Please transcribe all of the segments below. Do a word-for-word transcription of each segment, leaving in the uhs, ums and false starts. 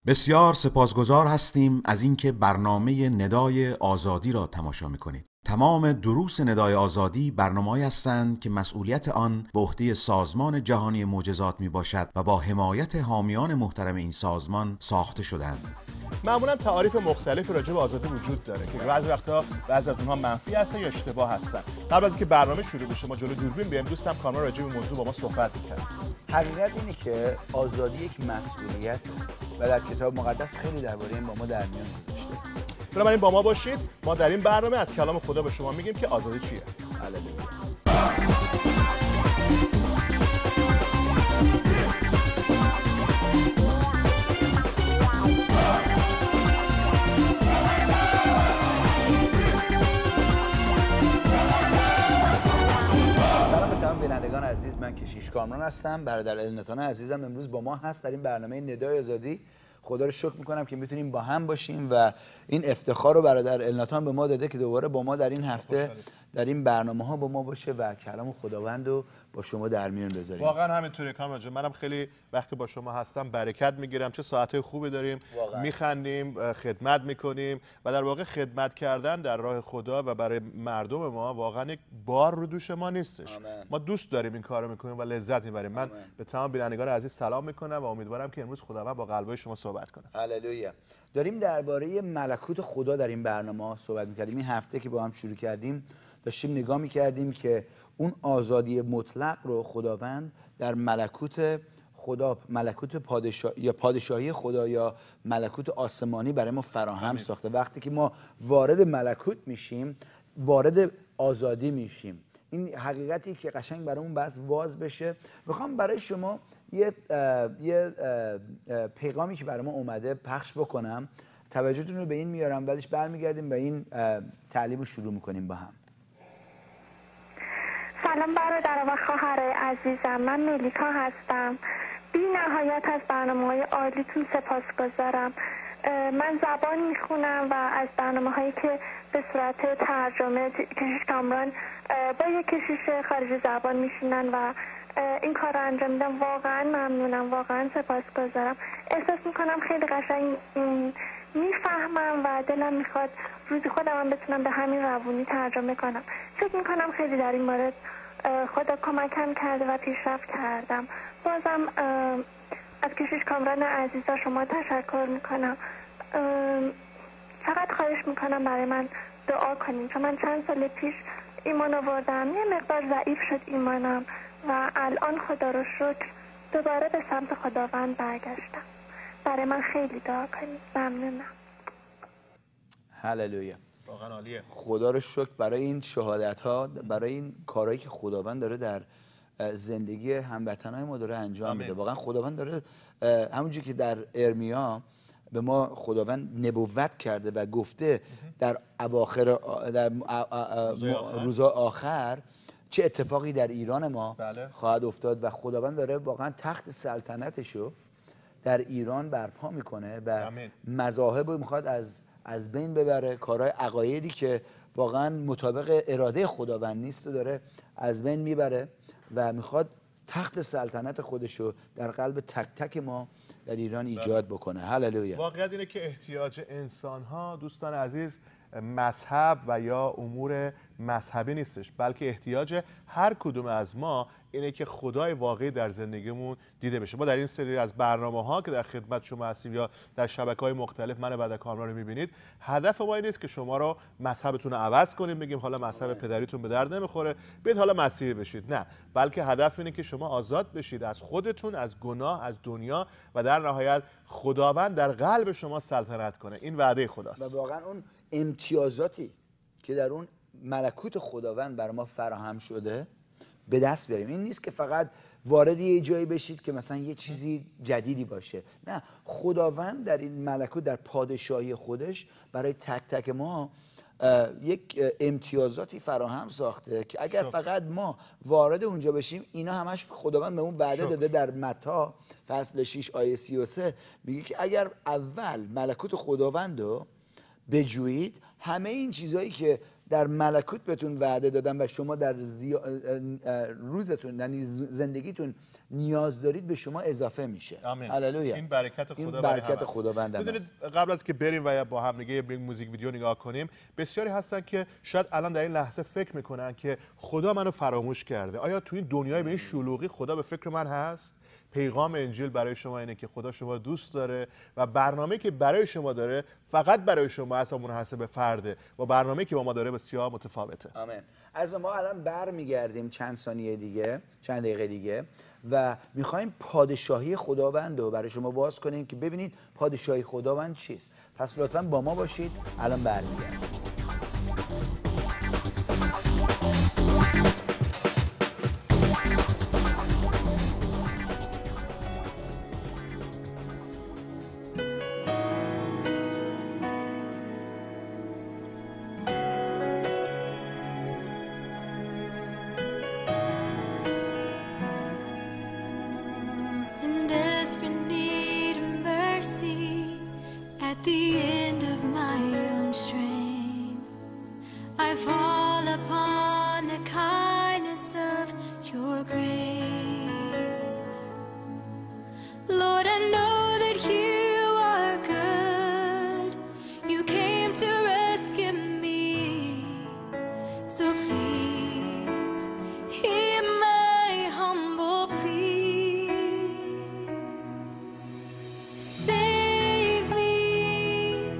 بسیار سپاسگزار هستیم از اینکه برنامه ندای آزادی را تماشا می‌کنید. تمام دروس ندای آزادی برنامه‌ای هستند که مسئولیت آن به عهده سازمان جهانی معجزات میباشد و با حمایت حامیان محترم این سازمان ساخته شدند. معمولا تعاریف مختلفی راجع به آزادی وجود داره که بعضی وقتا بعضی از اونها منفی هستن یا اشتباه هستن. قبل از اینکه برنامه شروع بشه ما جلو دوربین بیایم دوستم کامران راجع به موضوع با ما صحبت می‌کنه. حقیقت اینه که آزادی یک مسئولیته و در کتاب مقدس خیلی درباره این با ما در میان گذاشته. بنابراین با ما باشید. ما در این برنامه از کلام خدا به شما میگیم که آزادی چیه. هللویا. بینندگان عزیز، من کشیش کامران هستم. برادر النتان عزیزم امروز با ما هست در این برنامه ندای آزادی. خدا رو شکر میکنم که میتونیم با هم باشیم و این افتخار رو برادر النتان به ما داده که دوباره با ما در این هفته در این برنامه ها با ما باشه و کلام خداوند رو با شما در میون بذاریم. واقعا همینطوره کامران جان، منم خیلی وقتی با شما هستم برکت میگیرم. چه ساعت‌های خوبی داریم، میخندیم، خدمت میکنیم و در واقع خدمت کردن در راه خدا و برای مردم ما واقعا یک بار رو دوش ما نیستش. آمین. ما دوست داریم این کارو میکنیم و لذت میبریم. من به تمام بینندگان عزیز سلام میکنم و امیدوارم که امروز خداوند با قلبای شما صحبت کنه. هللویا. داریم درباره ملکوت خدا در این برنامه صحبت میکردیم. این هفته که با هم شروع کردیم داشتیم نگاه میکردیم که اون آزادی مطلق رو خداوند در ملکوت خدا، ملکوت پادشاه یا پادشاهی خدا یا ملکوت آسمانی برای ما فراهم امید. ساخته. وقتی که ما وارد ملکوت میشیم وارد آزادی میشیم. این حقیقتی که قشنگ برامون بس واز بشه. میخوام برای شما یه یه پیغامی که برای ما اومده پخش بکنم. توجهتون رو به این میارم بعدش برمیگردیم به این تعلیم رو شروع میکنیم با هم. سلام برادر و خواهر عزیزم، من ملیکا هستم. بی نهایت از برنامه‌های عالیتون سپاسگزارم. من زبان میخونم و از برنامه‌هایی که به صورت ترجمه کشیش کامران با یک کشیش خارج زبان میشینن و این کار رو انجام میدم، واقعا ممنونم، واقعا سپاسگزارم. احساس میکنم خیلی قشنگ میفهمم و دلم میخواد روزی خودم هم بتونم به همین روونی ترجمه کنم. فکر میکنم خیلی در این مورد خدا کمکم کرده و پیشرفت کردم. بازم از کشیش کامران عزیزا شما تشکر میکنم. فقط خواهش میکنم برای من دعا کنیم، چون من چند سال پیش ایمان آوردم، یه مقدار ضعیف شد ایمانم و الان خدا رو شکر دوباره به سمت خداوند برگشتم. برای من خیلی دعا کنید. ممنونم. هللویا. واقعا عالیه. خدا رو شکر برای این شهادت ها، برای این کارهایی که خداوند داره در زندگی هموطنای ما داره انجام میده. واقعا خداوند داره همونجوری که در ارمیا به ما خداوند نبوت کرده و گفته در اواخر در روزهای آخر چه اتفاقی در ایران ما بله. خواهد افتاد و خداوند داره واقعا تخت سلطنتشو در ایران برپا میکنه و مذاهب رو میخواد از از بین ببره. کارهای عقایدی که واقعا مطابق اراده خداوند نیست رو داره از بین میبره و میخواد تخت سلطنت خودشو در قلب تک تک ما در ایران ایجاد بکنه. هللویا. واقعیت اینه که احتیاج انسان‌ها دوستان عزیز مذهب و یا امور مذهبی نیستش، بلکه احتیاج هر کدوم از ما اینه که خدای واقعی در زندگیمون دیده بشه. ما در این سری از برنامه‌ها که در خدمت شما هستیم یا در شبکه‌های مختلف من بعد کامران رو می‌بینید، هدف ما این نیست که شما رو مذهبتون رو عوض کنیم، بگیم حالا مذهب پدریتون به درد نمیخوره بیاید حالا مسیحی بشید. نه، بلکه هدف اینه که شما آزاد بشید از خودتون، از گناه، از دنیا و در نهایت خداوند در قلب شما سلطنت کنه. این وعده خداست. و واقعا اون امتیازاتی که در اون ملکوت خداوند برای ما فراهم شده به دست بیاریم. این نیست که فقط وارد یه جایی بشید که مثلا یه چیزی جدیدی باشه. نه، خداوند در این ملکوت در پادشاهی خودش برای تک تک ما یک امتیازاتی فراهم ساخته که اگر شکر. فقط ما وارد اونجا بشیم، اینا همش خداوند به اون وعده شکر. داده در متی فصل شش آیه سی و سه میگه که اگر اول ملکوت خداوند رو بجویید، همه این چیزایی که در ملکوت بهتون وعده دادم و شما در زی... روزتون یعنی زندگیتون نیاز دارید به شما اضافه میشه. آمین. هللویا. این برکت خدا این برای برکت همه خداوند. میدونید قبل از که بریم و با هم دیگه یک موزیک ویدیو نگاه کنیم، بسیاری هستن که شاید الان در این لحظه فکر میکنن که خدا منو فراموش کرده. آیا تو این دنیای به این شلوغی خدا به فکر من هست؟ پیغام انجیل برای شما اینه که خدا شما دوست داره و برنامه‌ای که برای شما داره فقط برای شما هست و منحصر به فرده و برنامه‌ای که با ما داره بسیار متفاوته. آمین. از ما الان برمیگردیم چند ثانیه دیگه، چند دقیقه دیگه و میخوایم پادشاهی خداوند رو برای شما باز کنیم که ببینید پادشاهی خداوند چیست. پس لطفاً با ما باشید. الان برمیگردیم. Save me.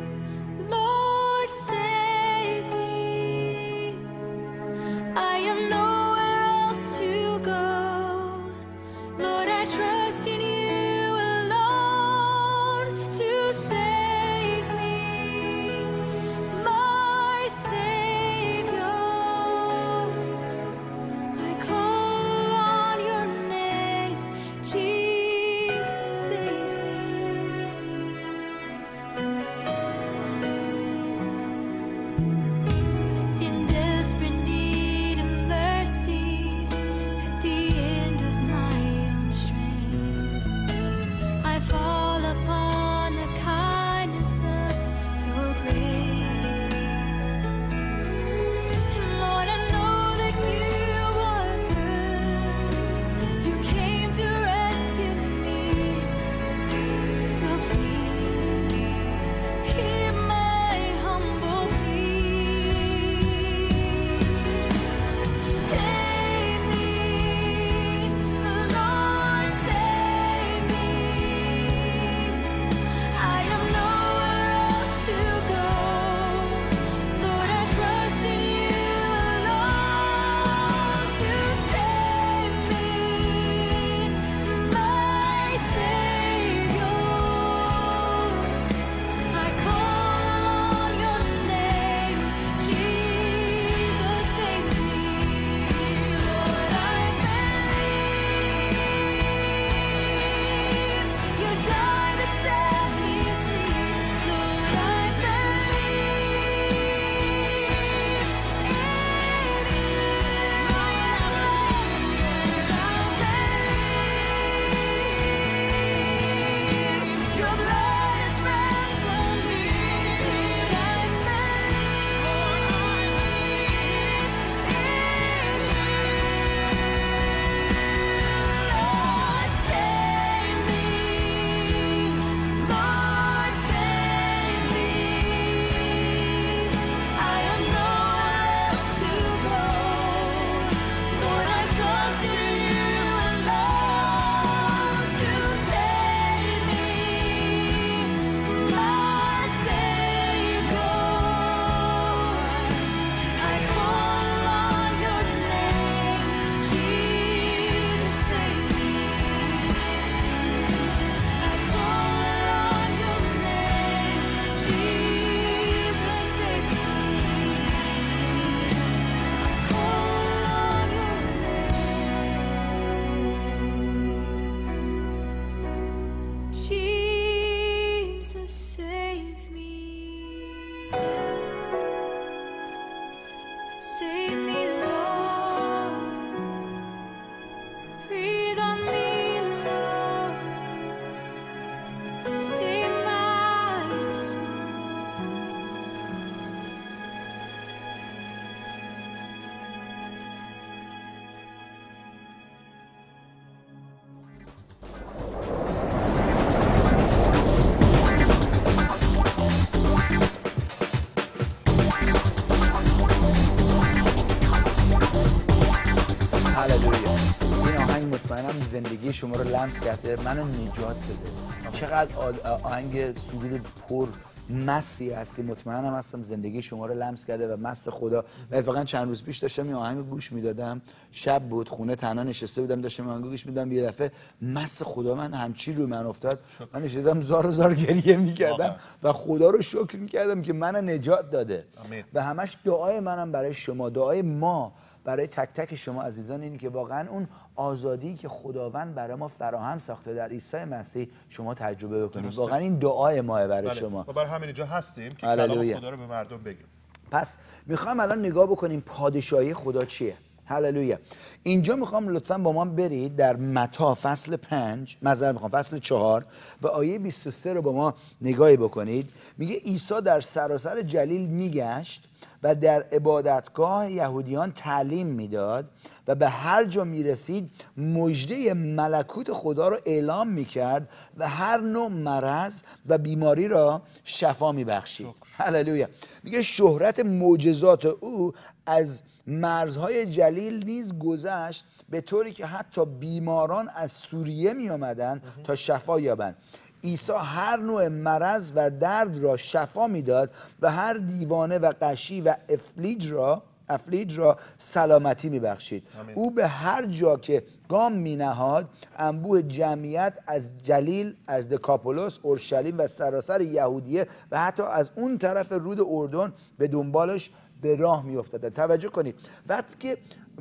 مطمئنم زندگی شما رو لمس کرده، منو نجات بده. چقدر آهنگ سرود پر مسی است که مطمئنم هستم زندگی شما رو لمس کرده و مس خدا. و واقعا چند روز پیش داشتم این آهنگ گوش میدادم، شب بود، خونه تنها نشسته بودم، داشتم آهنگ گوش میدادم، یه دفعه مس خدا من همچی روی من افتاد، من نشستم زار زار گریه میکردم و خدا رو شکر میکردم که منو نجات داده. آمین. و همش دعای منم برای شما، دعای ما برای تک تک شما عزیزان اینه که واقعا اون آزادی که خداوند برای ما فراهم ساخته در عیسی مسیح شما تجربه بکنید. درسته. واقعا این دعای ماه برای بله. شما. ما برای همین اینجا هستیم که کلام خدا رو به مردم بگیم. پس میخوام الان نگاه بکنیم پادشاهی خدا چیه. هللویا. اینجا میخوام لطفاً با ما برید در متی فصل پنج، معذرت میخوام فصل چهار و آیه بیست و سه رو با ما نگاهی بکنید. میگه عیسی در سراسر جلیل میگشت و در عبادتگاه یهودیان تعلیم میداد و به هر جا میرسید مژده ملکوت خدا رو اعلام میکرد و هر نوع مرض و بیماری را شفا میبخشید. هللویا. میگه شهرت معجزات او از مرزهای جلیل نیز گذشت، به طوری که حتی بیماران از سوریه می آمدن تا شفا یابند. عیسی هر نوع مرض و درد را شفا میداد و هر دیوانه و غشی و افلیج را افلیج را سلامتی میبخشید. او به هر جا که گام می نهاد انبوه جمعیت از جلیل، از دکاپولوس، اورشلیم و سراسر یهودیه و حتی از اون طرف رود اردن به دنبالش به راه می افتادن. توجه کنید وقتی که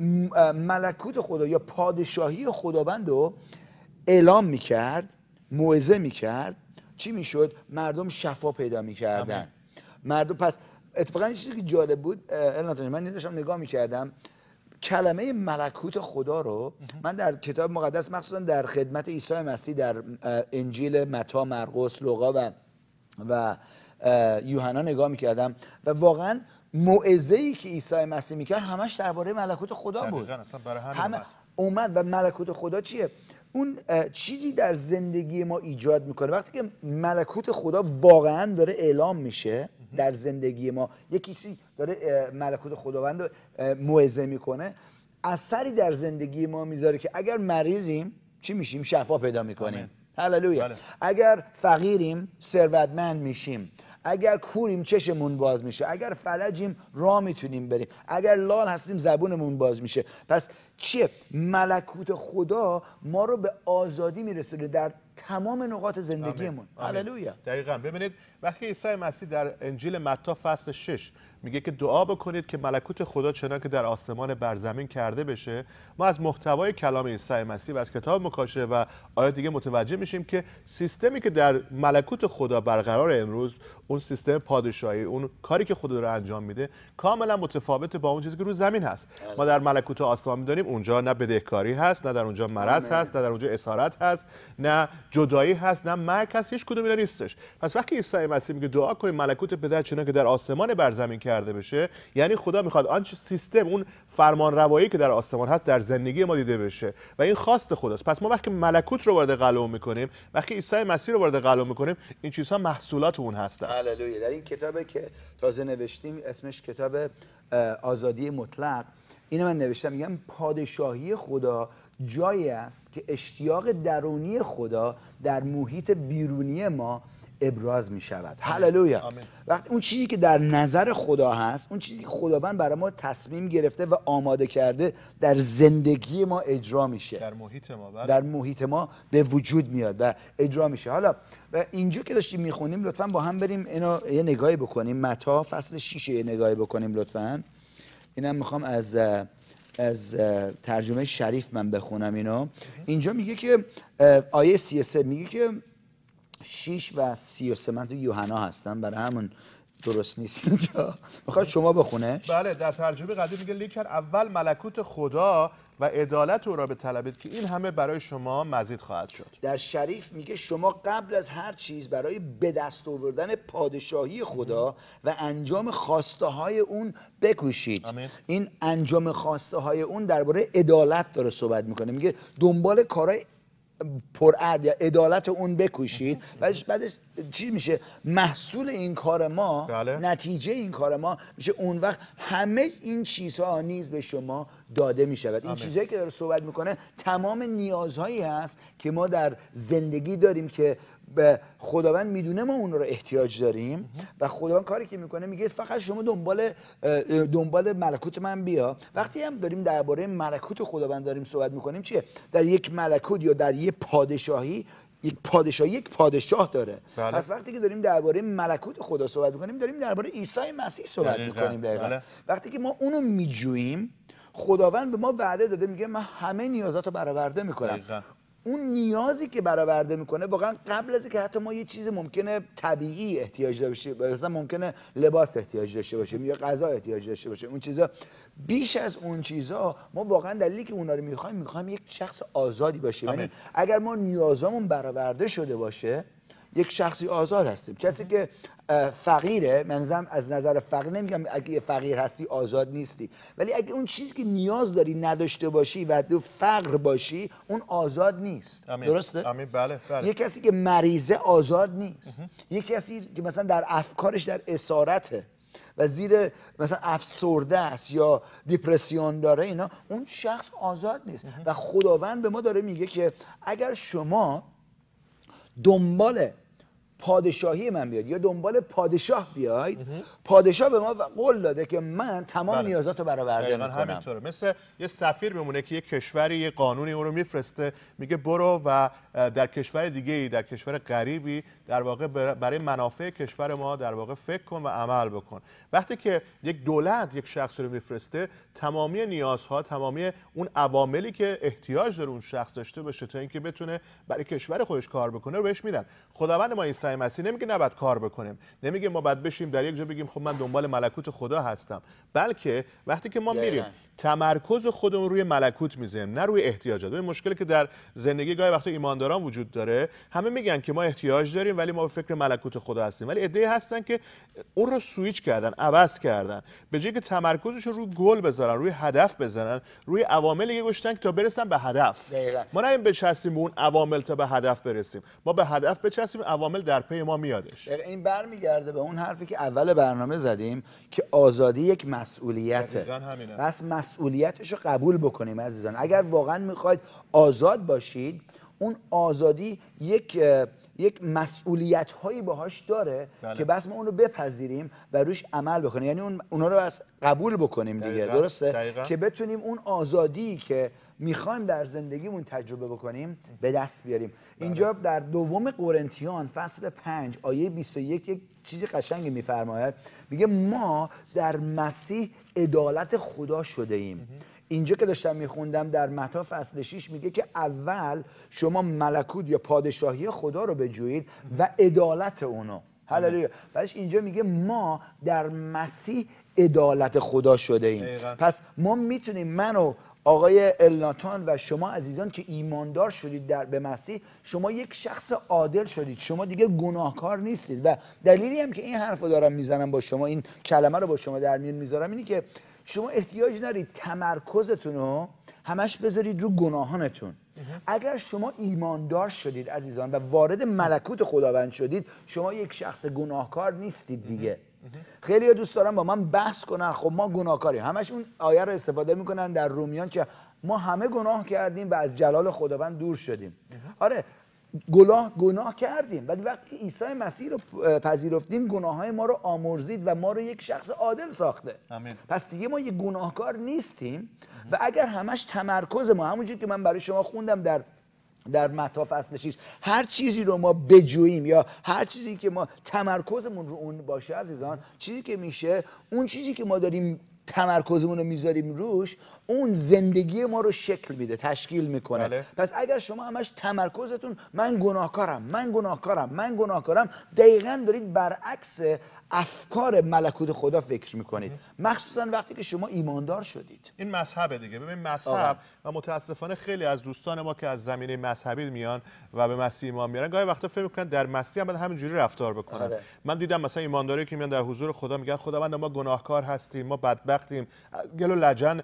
ملکوت خدا یا پادشاهی خداوند رو اعلام می کرد، موعظه می کرد، چی می شد؟ مردم شفا پیدا می کردن. مردم پس اتفاقا این چیزی که جالب بود الان من داشتم نگاه می کردم کلمه ملکوت خدا رو من در کتاب مقدس مخصوصا در خدمت عیسی مسیح در انجیل متی، مرقس، لوقا و و یوحنا نگاه می کردم و واقعا موعظه‌ای که عیسی مسیح میکرد همش درباره ملکوت خدا بود. اصلا برای همین همه اومد. و ملکوت خدا چیه؟ اون چیزی در زندگی ما ایجاد میکنه وقتی که ملکوت خدا واقعا داره اعلام میشه در زندگی ما، یکی چیزی داره ملکوت خداوند رو موعظه میکنه، اثری در زندگی ما میذاره که اگر مریضیم چی میشیم؟ شفا پیدا میکنیم. هللویا. بله. اگر فقیریم ثروتمند میشیم، اگر کوریم چشمون باز میشه، اگر فلجیم راه میتونیم بریم، اگر لال هستیم زبونمون باز میشه. پس چیه؟ ملکوت خدا ما رو به آزادی میرسونه در تمام نقاط زندگیمون. هللویا. دقیقاً. ببینید وقتی عیسی مسیح در انجیل متی فصل شش میگه که دعا بکنید که ملکوت خدا چنان که در آسمان بر زمین کرده بشه، ما از محتوای کلام عیسی مسیح و از کتاب مکاشفه و آیات دیگه متوجه میشیم که سیستمی که در ملکوت خدا برقرار امروز، اون سیستم پادشاهی، اون کاری که خدا داره انجام میده کاملا متفاوته با اون چیزی که رو زمین هست. ما در ملکوت آسمان میدونیم اونجا نه بدهکاری هست، نه در اونجا مرض هست، نه در اونجا اسارت هست، نه جدایی هست، نه مرگ هست، هیچ کدوم اینا نیستش. پس وقتی عیسی مسیح میگه دعا کنید ملکوت پدر چنان که در آسمان بر زمین کرده بشه، یعنی خدا میخواد آنچه سیستم، اون فرمان روایی که در آسمان هست در زندگی ما دیده بشه و این خواست خداست. پس ما وقتی ملکوت رو وارد قلب میکنیم، وقتی عیسی مسیح رو وارد قلب میکنیم، این چیزها محصولات اون هستن. هللویا. در این کتابی که تازه نوشتیم اسمش کتاب آزادی مطلق، اینو من نوشتم، میگم پادشاهی خدا جایی است که اشتیاق درونی خدا در محیط بیرونی ما ابراز می شود. هللویا. وقتی اون چیزی که در نظر خدا هست، اون چیزی که خداوند برای ما تصمیم گرفته و آماده کرده در زندگی ما اجرا میشه، در محیط ما بله. در محیط ما به وجود میاد و اجرا میشه. حالا و اینجا که داشتیم میخونیم لطفاً با هم بریم اینو یه نگاهی بکنیم. متی فصل شش یه نگاهی بکنیم لطفاً. اینم میخوام از از ترجمه شریف من بخونم اینو. اینجا میگه که آیه سی و سه میگه که شش و سی و سه، من تو یوحنا هستم برای همون درست نیست اینجا. میخواد شما بخونش؟ بله. در ترجمه قدیم میگه لیکن اول ملکوت خدا و عدالت او را بطلبید که این همه برای شما مزید خواهد شد. در شریف میگه شما قبل از هر چیز برای به دست آوردن پادشاهی خدا و انجام خواسته های اون بکوشید. آمین. این انجام خواسته های اون درباره عدالت داره صحبت میکنه. میگه دنبال کارهای پرعدل یا عدالت اون بکوشید بعدش بعدش چی میشه؟ محصول این کار ما، بله. نتیجه این کار ما میشه اون وقت همه این چیزها نیز به شما داده میشود. این چیزهایی که داره صحبت میکنه تمام نیازهایی هست که ما در زندگی داریم که به خداوند میدونه ما اون رو احتیاج داریم و خداوند کاری که میکنه میگه فقط شما دنبال دنبال ملکوت من بیا. وقتی هم داریم درباره ملکوت خداوند داریم صحبت میکنیم چیه؟ در یک ملکوت یا در یک پادشاهی یک پادشاه یک پادشاه داره. بله. پس وقتی که داریم درباره ملکوت خدا صحبت میکنیم داریم درباره عیسی مسیح صحبت دقیقا. میکنیم دقیقاً. بله. وقتی که ما اونو میجوییم خداوند به ما وعده داده میگه من همه نیازاتو برآورده میکنم. دقیقا. اون نیازی که برآورده میکنه واقعا قبل از اینکه حتی ما یه چیز ممکنه طبیعی احتیاج داشته باشیم، مثلا ممکنه لباس احتیاج داشته باشیم یا غذا احتیاج داشته باشیم، اون چیزا بیش از اون چیزا ما واقعا دلیلی که اونا رو میخوایم میخوایم یک شخص آزادی باشیم. یعنی اگر ما نیازامون برآورده شده باشه یک شخصی آزاد هستیم. کسی که فقیره، منظورم از نظر فقیر نمیگم اگه فقیر هستی آزاد نیستی، ولی اگه اون چیزی که نیاز داری نداشته باشی و تو فقر باشی اون آزاد نیست. امین. درسته؟ امین. بله بله. یک کسی که مریضه آزاد نیست. یک کسی که مثلا در افکارش در اسارته و زیر مثلا افسرده است یا دیپرسیون داره اینا، اون شخص آزاد نیست. و خداوند به ما داره میگه که اگر شما دنبال پادشاهی من بیاد یا دنبال پادشاه بیاید، پادشاه به ما قول داده که من تمام بله. نیازاتو برآورده میکنم. میکنم. همینطوره. مثل یه سفیر میمونه که یه کشوری یه قانونی اون رو میفرسته میگه برو و در کشور دیگه ای در کشور غریبی در واقع برای منافع کشور ما در واقع فکر کن و عمل بکن. وقتی که یک دولت یک شخص رو میفرسته تمامی نیازها، تمامی اون عواملی که احتیاج داره اون شخص داشته باشه تا اینکه بتونه برای کشور خودش کار بکنه رو بهش میدن. خداوند ما عیسی مسیح نمیگه نباید کار بکنیم، نمیگه ما باید بشیم در یک جا بگیم خب من دنبال ملکوت خدا هستم، بلکه وقتی که ما میریم تمرکز خودمون روی ملکوت میذاریم نه روی احتیاجات. این مشکلی که در زندگی گاهی وقتا ایمانداران وجود داره، همه میگن که ما احتیاج داریم ولی ما به فکر ملکوت خدا هستیم، ولی عده‌ای هستن که اون رو سویچ کردن، عوض کردن، به جای که تمرکزشون روی گل بذارن، روی هدف بزنن، روی عواملی گذاشتن تا برسن به هدف. دقیقاً. ما نمی‌ایم بچسبیم به اون عوامل تا به هدف برسیم، ما به هدف بچسبیم، عوامل در پی ما میادش. این برمیگرده به اون حرفی که اول برنامه زدیم که آزادی یک مسئولیته. پس مسئولیتش رو قبول بکنیم عزیزان. اگر واقعا میخواید آزاد باشید، اون آزادی یک یک مسئولیت هایی باهاش داره. بله. که بس ما اون رو بپذیریم و روش عمل بکنیم، یعنی اون اونا رو از قبول بکنیم دیگه. دقیقا. درسته؟ دقیقا. که بتونیم اون آزادی که میخوایم در زندگیمون تجربه بکنیم به دست بیاریم. بله. اینجا در دوم قرنتیان فصل پنج آیه بیست و یک یک چیزی قشنگی میفرماید، میگه ما در مسیح عدالت خدا شده ایم. اینجا که داشتم میخوندم در متی فصل شش میگه که اول شما ملکوت یا پادشاهی خدا رو بجویید و عدالت اونو. هللویا. بعدش اینجا میگه ما در مسیح عدالت خدا شده ایم. دقیقا. پس ما میتونیم، من و آقای الناتان و شما عزیزان که ایماندار شدید در به مسیح، شما یک شخص عادل شدید، شما دیگه گناهکار نیستید. و دلیلی هم که این حرفو دارم میزنم با شما، این کلمه رو با شما در میون میذارم، اینی که شما احتیاج ندارید تمرکزتون رو همش بذارید رو گناهانتون. اگر شما ایماندار شدید عزیزان و وارد ملکوت خداوند شدید، شما یک شخص گناهکار نیستید دیگه. خیلی ها دوست دارن با من بحث کنن خب ما گناهکاریم، همش اون آیه رو استفاده میکنن در رومیان که ما همه گناه کردیم و از جلال خداوند دور شدیم. آره گناه گناه کردیم، ولی وقتی که عیسی مسیح رو پذیرفتیم گناههای ما رو آمرزید و ما رو یک شخص عادل ساخته. امین. پس دیگه ما یک گناهکار نیستیم. و اگر همش تمرکز ما، همونجوری که من برای شما خوندم در در متی فصل شش، هر چیزی رو ما بجوییم یا هر چیزی که ما تمرکزمون رو اون باشه عزیزان، چیزی که میشه اون چیزی که ما داریم تمرکزمون رو میذاریم روش، اون زندگی ما رو شکل میده، تشکیل میکنه. بله. پس اگر شما همش تمرکزتون من گناهکارم من گناهکارم من گناهکارم، دقیقاً دارید برعکس افکار ملکوت خدا فکر میکنید، مخصوصا وقتی که شما ایماندار شدید. این مذهبه دیگه. ببین مذهب، و متاسفانه خیلی از دوستان ما که از زمینه مذهبی میان و به مسیح ایمان میارن، گاهی وقتا فکر میکنن در مسیح هم باید همینجوری رفتار بکنن. آره. من دیدم مثلا ایمانداری که میان در حضور خدا میگن خداوند ما گناهکار هستیم، ما بدبختیم، گل و لجن اومده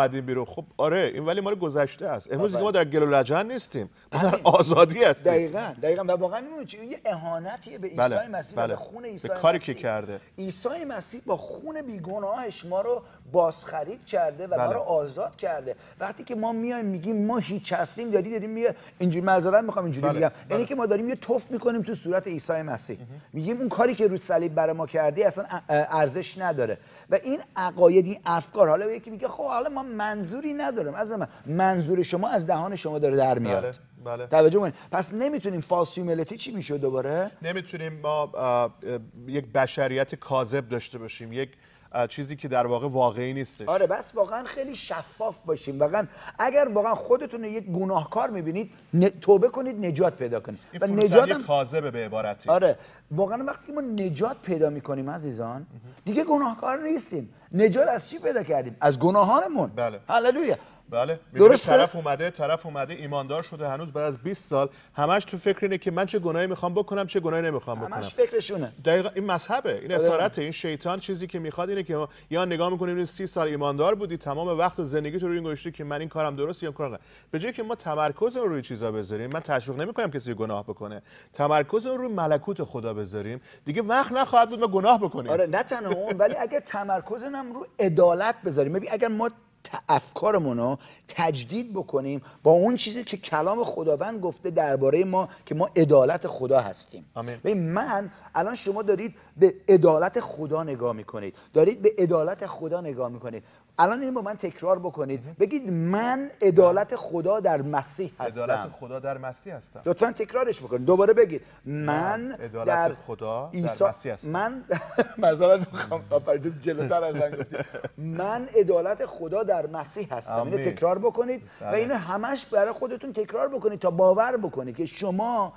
اومدیم بیرون. خب آره این ولی ما رو گذشته است. امروز دیگه ما در گل و لجن نیستیم، ما در آزادی هستیم. دقیقاً دقیقاً و واقعا می‌بینید یه اهانتیه به عیسی بله. مسیح بله. و به خون عیسی به کاری مسیح. که کرده. عیسی مسیح با خون بیگناهش ما رو بازخرید کرده و بله. ما رو آزاد کرده. وقتی که ما میایم میگیم ما هیچ هستیم، دادی داریم میگه اینجوری معذرت میخوام اینجوری بله. بگم، بله. یعنی که ما داریم یه توف میکنیم تو صورت عیسی مسیح. میگیم اون کاری که رو صلیب برای ما کردی اصلا ارزش نداره. و این عقایدی افکار، حالا یکی میگه خب حالا ما منظوری ندارم، از من منظور شما از دهان شما داره در میاد. بله. بله. توجه کنید. پس نمیتونیم فالس هیوملیتی چی میشه دوباره؟ نمیتونیم ما آه، آه، یک بشریت کاذب داشته باشیم، یک چیزی که در واقع واقعی نیستش. آره بس واقعا خیلی شفاف باشیم. واقعا اگر واقعا خودتون رو یک گناهکار میبینید توبه کنید، نجات پیدا کنید. این و فروتنی نجات هم... کاذبه به عبارتی. آره واقعا وقتی که ما نجات پیدا میکنیم عزیزان دیگه گناهکار نیستیم. نجات از چی پیدا کردیم؟ از گناهانمون. بله. هللویا. بله. درسته؟ طرف اومده طرف اومده ایماندار شده هنوز بعد از بیست سال همش تو فکر اینه که من چه گناهی میخوام بکنم چه گناهی نمیخوام بکنم. همش فکرشونه. دقیقاً این مذهبه، این اسارته، این شیطان چیزی که میخواد اینه که یا نگاه میکنیم سی سال ایماندار بودی تمام وقت و زندگی تو روی این گذاشتی که من این کارم درسته یا کارم. به جای که ما تمرکز رو روی چیزا بذاریم، من تشویق نمیکنم کسی گناه بکنه، تمرکز رو روی ملکوت خدا بذاریم، دیگه وقت نخواهد بود ما گناه بکنیم. آره نه تنها اون، ولی اگه تمرکزمون رو عدالت بذاریم، ببین اگر ما افکارمون رو تجدید بکنیم با اون چیزی که کلام خداوند گفته درباره ما که ما عدالت خدا هستیم. ببین من الان شما دارید به عدالت خدا نگاه میکنید، دارید به عدالت خدا نگاه میکنید. الان این با من تکرار بکنید، بگید من عدالت خدا در مسیح هستم. عدالت خدا در مسیح هستم. لطفاً تکرارش بکنید. دوباره بگید من عدالت در خدا عیسی در مسیح هستم. من معذرت میخوام آفرین جلوتر از من گفتید. من عدالت خدا در مسیح هستم. اینو تکرار بکنید بله. و اینو همش برای خودتون تکرار بکنید تا باور بکنید که شما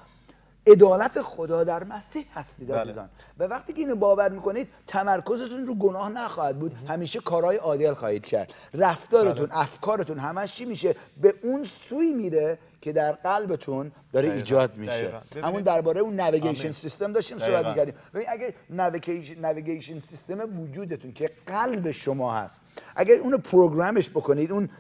عدالت خدا در مسیح هستید عزیزان. بله. و وقتی که اینو باور میکنید تمرکزتون رو گناه نخواهد بود، همیشه کارهای عادل خواهید کرد. رفتارتون، بله. افکارتون همش چی میشه؟ به اون سوی میره که در قلبتون داره دقیقا. ایجاد میشه. همون درباره اون نویگیشن سیستم داشتیم صحبت می‌کردیم. ببین اگه نویگیشن نویگیشن سیستم وجودتون که قلب شما هست، اگر اونو پروگرامش بکنید، اون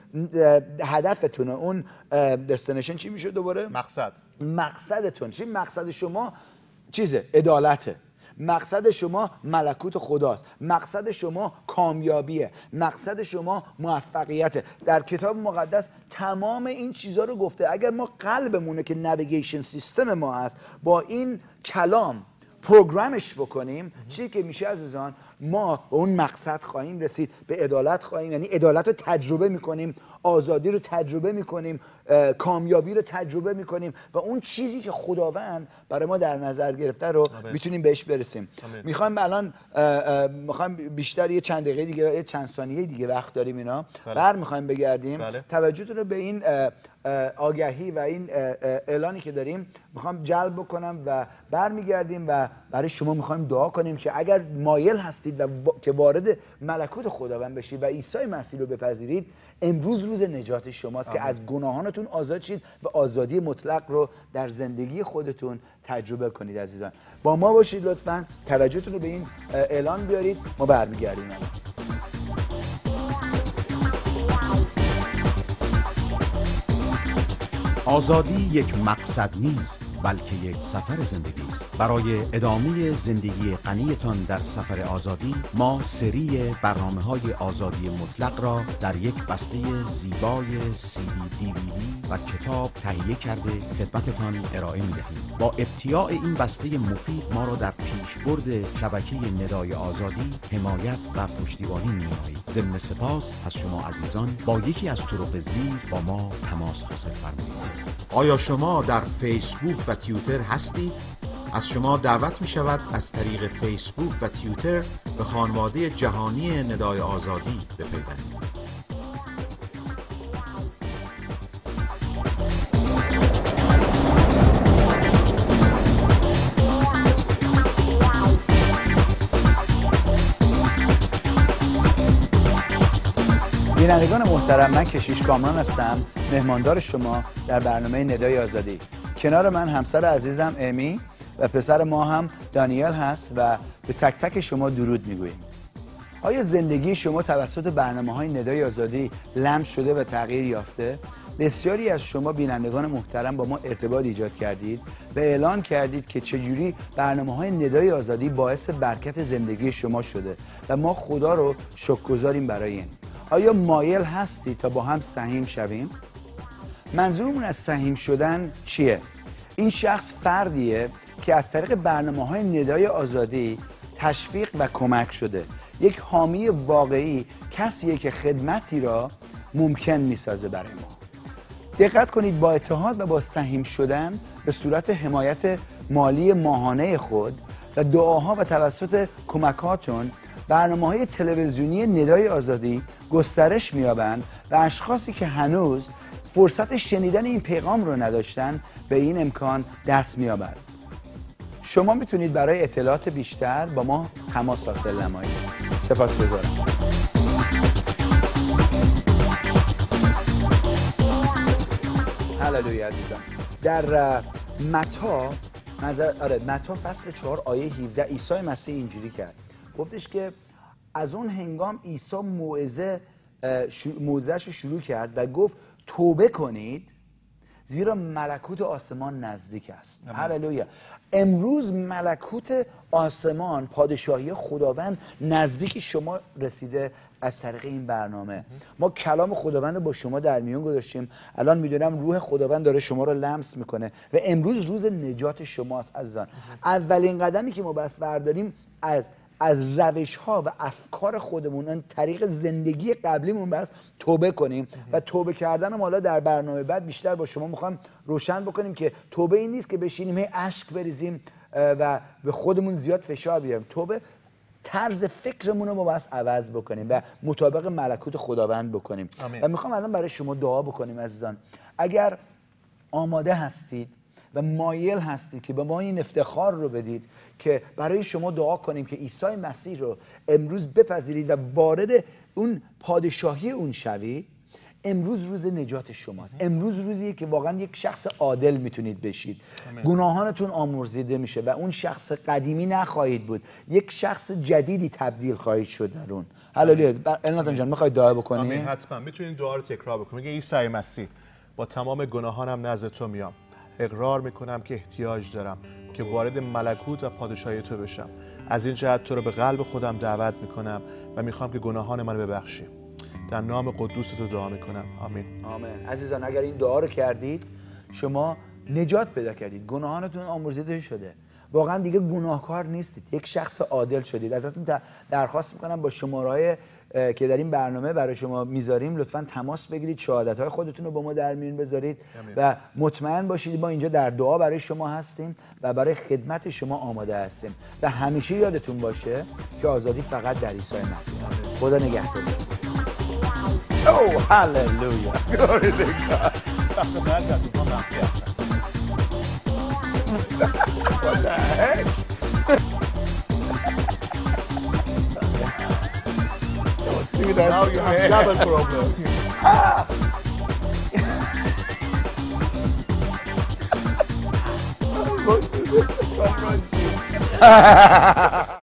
هدفتونه، اون دستینیشن چی میشه دوباره؟ مقصد. مقصدتون چی؟ مقصد شما چیزه؟ عدالته. مقصد شما ملکوت خداست، مقصد شما کامیابیه، مقصد شما موفقیته. در کتاب مقدس تمام این چیزها رو گفته. اگر ما قلبمونه که نویگیشن سیستم ما هست با این کلام پروگرامش بکنیم، چیزی که میشه عزیزان ما به اون مقصد خواهیم رسید، به عدالت خواهیم، یعنی عدالت رو تجربه میکنیم، آزادی رو تجربه میکنیم، کامیابی رو تجربه میکنیم و اون چیزی که خداوند برای ما در نظر گرفته رو میتونیم بهش برسیم. میخوایم الان میخوایم بیشتر یه چند دقیقه دیگه، یه چند ثانیه دیگه وقت داریم اینا، بر میخوایم بگردیم. بله. توجهتون رو به این آگهی و این اعلانی که داریم میخوام جلب بکنم و برمیگردیم و برای شما میخوایم دعا کنیم که اگر مایل هستید و که وارد ملکوت خداوند بشید و عیسی مسیح رو بپذیرید، امروز روز نجات شماست آمین. که از گناهانتون آزاد شید و آزادی مطلق رو در زندگی خودتون تجربه کنید. عزیزان با ما باشید، لطفاً توجهتون رو به این اعلان بیارید. ما برمیگردیم. آزادی یک مقصد نیست بلکه یک سفر زندگی است. برای ادامه زندگی غنیتان در سفر آزادی، ما سری برنامه‌های آزادی مطلق را در یک بسته زیبای سی دی، دی وی دی و کتاب تهیه کرده خدمتتان ارائه می‌دهیم. با ابتیاع این بسته مفید ما را در پیشبرد شبکه ندای آزادی حمایت و پشتیبانی می‌نمایید. ضمن سپاس از شما عزیزان با یکی از طرق زیر با ما تماس حاصل فرمایید. آیا شما در فیسبوک و تیوتر هستید؟ از شما دعوت می شود از طریق فیسبوک و تیوتر به خانواده جهانی ندای آزادی بپیوندید. بینندگان محترم، من کشیش کامران هستم، مهماندار شما در برنامه ندای آزادی. کنار من همسر عزیزم امی و پسر ما هم دانیل هست و به تک تک شما درود میگوییم. آیا زندگی شما توسط برنامه‌های ندای آزادی لمس شده و تغییر یافته؟ بسیاری از شما بینندگان محترم با ما ارتباط ایجاد کردید و اعلان کردید که چجوری برنامه‌های ندای آزادی باعث برکت زندگی شما شده و ما خدا رو شکرگزاریم برای این. آیا مایل هستید تا با هم سهیم شویم؟ منظورمون از سهیم شدن چیه؟ این شخص فردیه که از طریق برنامه‌های ندای آزادی تشویق و کمک شده. یک حامی واقعی کسیه که خدمتی را ممکن میسازه برای ما. دقت کنید، با اتحاد و با سهیم شدن به صورت حمایت مالی ماهانه خود و دعاها و توسط کمکاتون برنامه‌های تلویزیونی ندای آزادی گسترش می‌یابند و اشخاصی که هنوز فرصت شنیدن این پیغام رو نداشتن به این امکان دست می‌یابند. شما میتونید برای اطلاعات بیشتر با ما تماس حاصل نمایید. سپاسگزارم. هللویا عزیزم. در متی نظر آره متی فصل چهار آیه هفده عیسی مسیح اینجوری کرد. گفتش که از اون هنگام عیسی موعظه موعظه‌اش رو شروع کرد و گفت توبه کنید زیرا ملکوت آسمان نزدیک است. هللویا. امروز ملکوت آسمان، پادشاهی خداوند نزدیک شما رسیده از طریق این برنامه. ما کلام خداوند با شما در میون گذاشتیم. الان میدونم روح خداوند داره شما رو لمس میکنه و امروز روز نجات شماست عزیزان. اولین قدمی که ما بس برداریم از از روش ها و افکار خودمون، اون طریق زندگی قبلیمون بس توبه کنیم و توبه کردن هم حالا در برنامه بعد بیشتر با شما میخوام روشن بکنیم که توبه این نیست که بشینیم هی اشک بریزیم و به خودمون زیاد فشار بیاریم. توبه طرز فکرمون رو ما باید عوض بکنیم و مطابق ملکوت خداوند بکنیم. آمین. و میخوام الان برای شما دعا بکنیم عزیزان. اگر آماده هستید و مایل هستید که به ما این افتخار رو بدید که برای شما دعا کنیم که عیسی مسیح رو امروز بپذیرید و وارد اون پادشاهی اون شوید، امروز روز نجات شماست. امروز روزیه که واقعا یک شخص عادل میتونید بشید. آمین. گناهانتون آمرزیده میشه و اون شخص قدیمی نخواهید بود، یک شخص جدیدی تبدیل خواهید شد در اون. هللویا. الناتان جان میخواید دعا بکنید؟ آمین. حتما میتونید دعا رو تکرار بکنید. میگه عیسی مسیح با تمام گناهانم نزد تو میام. اقرار میکنم که احتیاج دارم که وارد ملکوت و پادشاهی تو بشم. از این جهت تو رو به قلب خودم دعوت میکنم و میخوام که گناهان منو ببخشی. در نام قدوس تو دعا میکنم. آمین. آمین. عزیزان اگر این دعا رو کردید شما نجات پیدا کردید، گناهانتون آمرزیده شده، واقعا دیگه گناهکار نیستید، یک شخص عادل شدید. ازتون درخواست میکنم با شماره‌های که در این برنامه برای شما میذاریم لطفاً تماس بگیرید، شهادت‌های خودتون رو با ما در میون بذارید و مطمئن باشید ما اینجا در دعا برای شما هستیم و برای خدمت شما آماده هستیم و همیشه یادتون باشه که آزادی فقط در عیسی مسیح است. خدا نگهدار. اوه هاللویا. گلوری تو گاد. وقتی بعضی از اونها مخفی هستن. What the heck? Now you have double problem. Ah!